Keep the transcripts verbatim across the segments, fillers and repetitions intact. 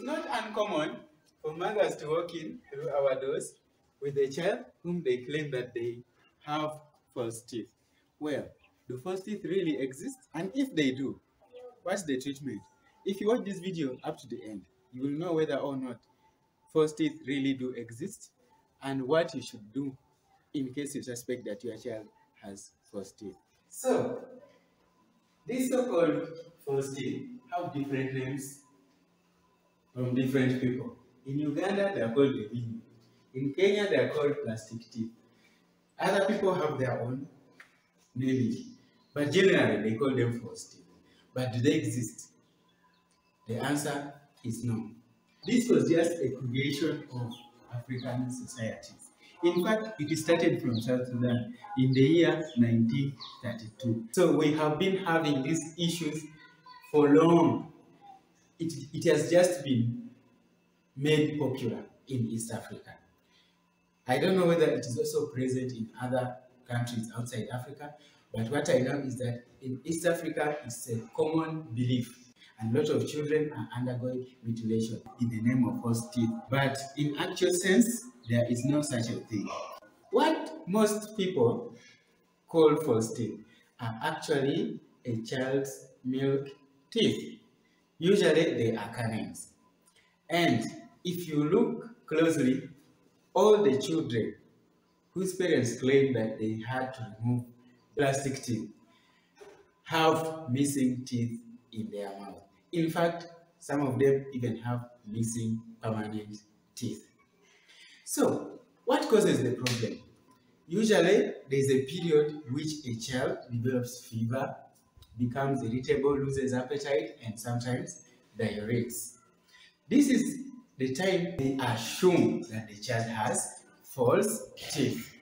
not uncommon for mothers to walk in through our doors with a child whom they claim that they have false teeth. Well, do false teeth really exist? And if they do, what's the treatment? If you watch this video up to the end, you will know whether or not false teeth really do exist and what you should do in case you suspect that your child has false teeth. So, these so-called false teeth have different names from different people. In Uganda, they are called Ebinyo. In Kenya, they are called PlasticTeeth. Other people have their own naming, but generally they call them false teeth. But do they exist? The answer is no. This was just a creation of African societies. In fact, it started from South Sudan in the year nineteen thirty-two. So we have been having these issues for long. It, it has just been made popular in East Africa. I don't know whether it is also present in other countries outside Africa, but what I know is that in East Africa, it's a common belief. And a lot of children are undergoing mutilation in the name of false teeth. But in actual sense, there is no such a thing. What most people call false teeth are actually a child's milk teeth. Usually they are canines. And if you look closely, all the children whose parents claim that they had to remove plastic teeth have missing teeth in their mouth. In fact, some of them even have missing permanent teeth. So, what causes the problem? Usually, there is a period which a child develops fever, becomes irritable, loses appetite, and sometimes diarrheas. This is the time they assume that the child has false teeth.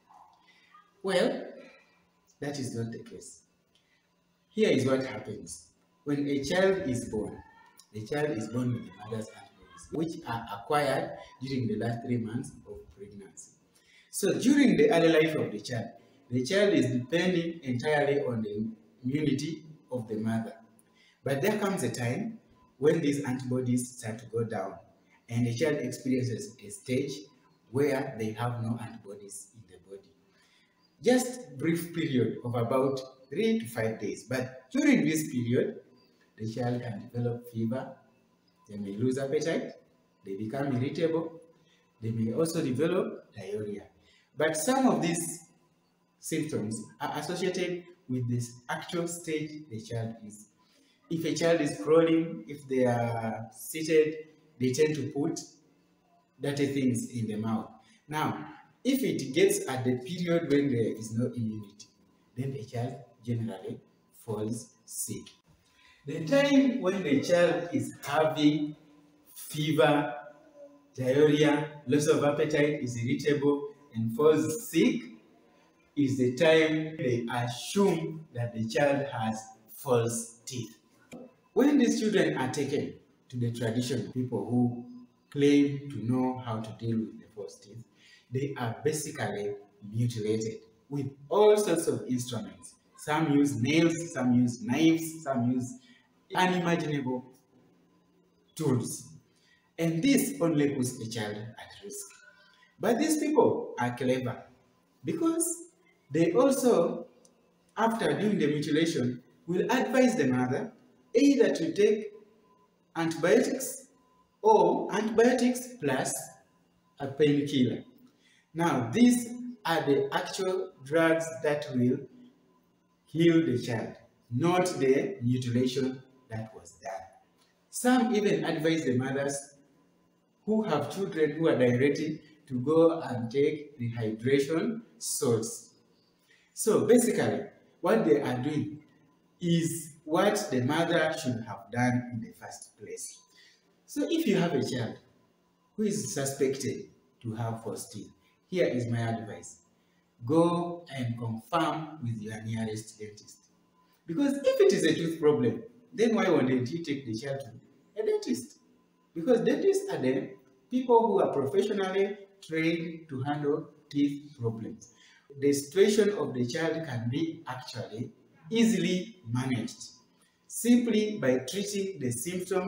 Well, that is not the case. Here is what happens. When a child is born, the child is born with the mother's antibodies, which are acquired during the last three months of pregnancy. So during the early life of the child, the child is depending entirely on the immunity of the mother. But there comes a time when these antibodies start to go down, and the child experiences a stage where they have no antibodies in the body. Just a brief period of about three to five days. But during this period, the child can develop fever, they may lose appetite, they become irritable, they may also develop diarrhea. But some of these symptoms are associated with this actual stage the child is. If a child is crawling, if they are seated, they tend to put dirty things in the mouth. Now, if it gets at the period when there is no immunity, then the child generally falls sick. The time when the child is having fever, diarrhea, loss of appetite, is irritable, and falls sick is the time they assume that the child has false teeth. When these children are taken to the traditional people who claim to know how to deal with the false teeth, they are basically mutilated with all sorts of instruments. Some use nails, some use knives, some use unimaginable tools. And this only puts the child at risk. But these people are clever because they also, after doing the mutilation, will advise the mother either to take antibiotics or antibiotics plus a painkiller. Now, these are the actual drugs that will heal the child, not the mutilation that was done. Some even advise the mothers who have children who are diuretic to go and take rehydration salts. So basically, what they are doing is what the mother should have done in the first place. So if you have a child who is suspected to have false teeth, here is my advice. Go and confirm with your nearest dentist. Because if it is a tooth problem, then why wouldn't you take the child to a dentist? Because dentists are the people who are professionally trained to handle teeth problems. The situation of the child can be actually easily managed simply by treating the symptoms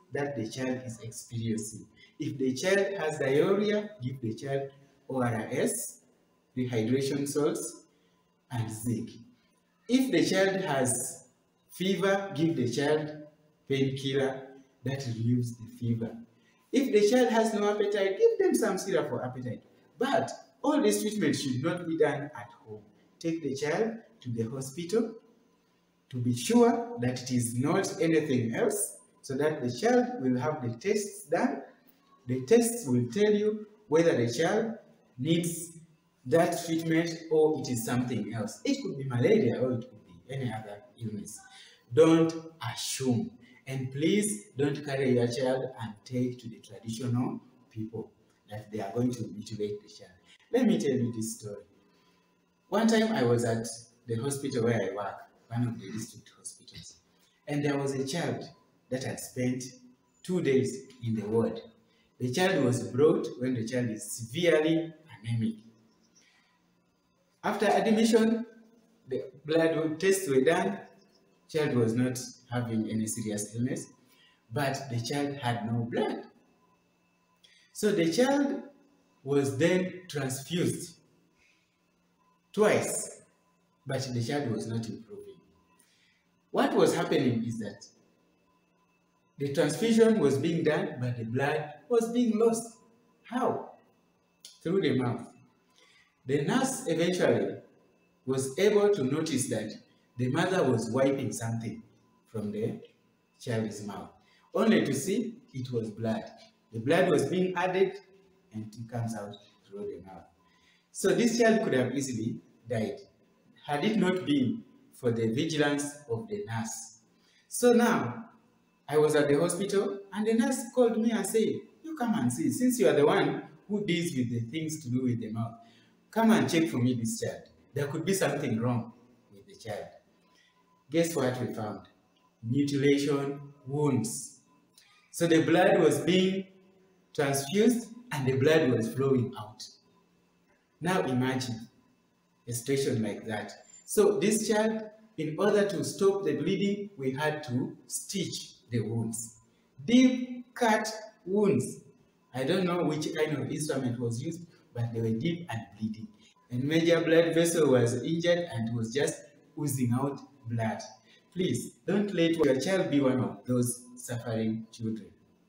that the child is experiencing. If the child has diarrhea, give the child O R S, rehydration salts, and zinc. If the child has fever, give the child painkiller that relieves the fever. If the child has no appetite, give them some syrup for appetite. But all these treatments should not be done at home. Take the child to the hospital to be sure that it is not anything else, so that the child will have the tests done. The tests will tell you whether the child needs that treatment or it is something else. It could be malaria or it could be any other illness. Don't assume. And please don't carry your child and take to the traditional people that they are going to mutilate the child. Let me tell you this story. One time I was at the hospital where I work, one of the district hospitals, and there was a child that had spent two days in the ward. The child was brought when the child is severely anemic. After admission, the blood tests were done. Child was not having any serious illness, but the child had no blood. So the child was then transfused twice, but the child was not improving. What was happening is that the transfusion was being done, but the blood was being lost. How? Through the mouth. The nurse eventually was able to notice that the mother was wiping something from the child's mouth, only to see it was blood. The blood was being added and it comes out through the mouth. So this child could have easily died had it not been for the vigilance of the nurse. So now, I was at the hospital and the nurse called me and said, you come and see, since you are the one who deals with the things to do with the mouth, come and check for me this child. There could be something wrong with the child. Guess what we found? Mutilation wounds. So the blood was being transfused and the blood was flowing out. Now imagine a situation like that. So this child, in order to stop the bleeding, we had to stitch the wounds. Deep cut wounds. I don't know which kind of instrument was used, but they were deep and bleeding. And major blood vessel was injured and was just oozing out blood. Please, don't let your child be one of those suffering children.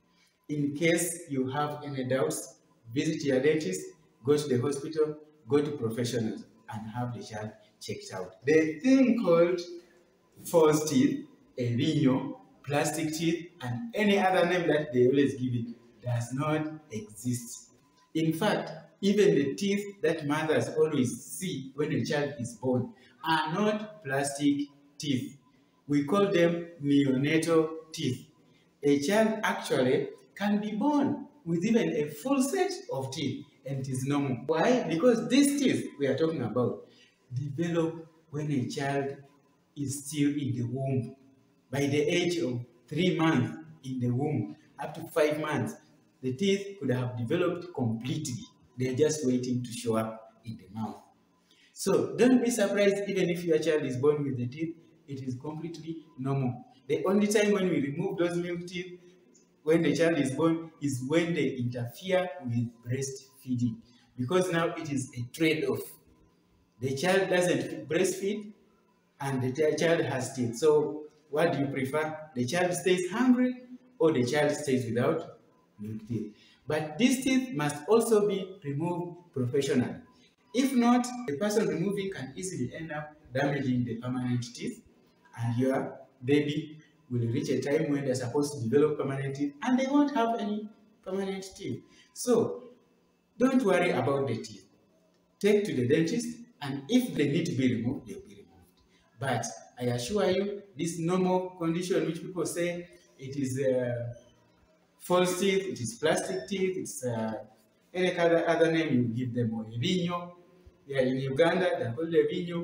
In case you have any doubts, visit your dentist, go to the hospital, go to professionals, and have the child checked out. The thing called FalseTeeth, Ebinyo, PlasticTeeth, and any other name that they always give it does not exist. In fact, even the teeth that mothers always see when a child is born are not plastic teeth. We call them neonatal teeth. A child actually can be born with even a full set of teeth, and it is normal. Why? Because these teeth we are talking about develop when a child is still in the womb. By the age of three months in the womb, up to five months, the teeth could have developed completely. They're just waiting to show up in the mouth. So don't be surprised even if your child is born with the teeth. It is completely normal. The only time when we remove those milk teeth when the child is born is when they interfere with breastfeeding, because now it is a trade-off. The child doesn't breastfeed and the child has teeth. So what do you prefer? The child stays hungry or the child stays without milk teeth? But these teeth must also be removed professionally. If not, the person removing can easily end up damaging the permanent teeth, and your baby will reach a time when they're supposed to develop permanent teeth and they won't have any permanent teeth. So don't worry about the teeth. Take to the dentist, and if they need to be removed, they'll be removed. But I assure you, this normal condition which people say it is uh, false teeth, it is plastic teeth, it's uh, any other, other name you give them, or Ebinyo. Yeah, in Uganda, they're called Ebinyo.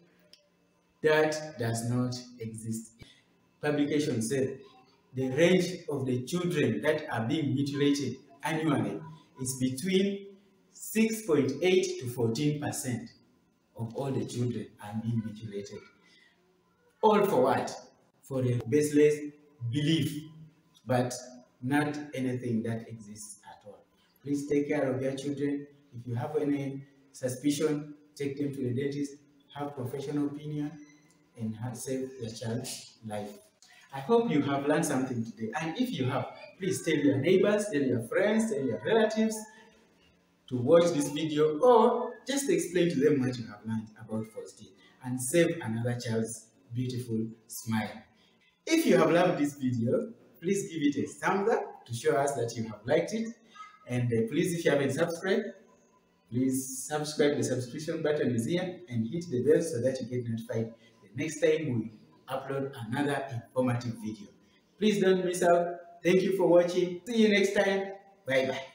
That does not exist. Publication said the range of the children that are being mutilated annually is between six point eight to fourteen percent of all the children are being mutilated. All for what? For a baseless belief. But not anything that exists at all. Please take care of your children. If you have any suspicion, take them to the dentist, have professional opinion, and save your child's life. I hope you have learned something today. And if you have, please tell your neighbors, tell your friends, tell your relatives to watch this video, or just explain to them what you have learned about FalseTeeth and save another child's beautiful smile. If you have loved this video, please give it a thumbs up to show us that you have liked it. And uh, please, if you haven't subscribed, please subscribe. The subscription button is here, and hit the bell so that you get notified the next time we upload another informative video. Please don't miss out. Thank you for watching. See you next time. Bye bye.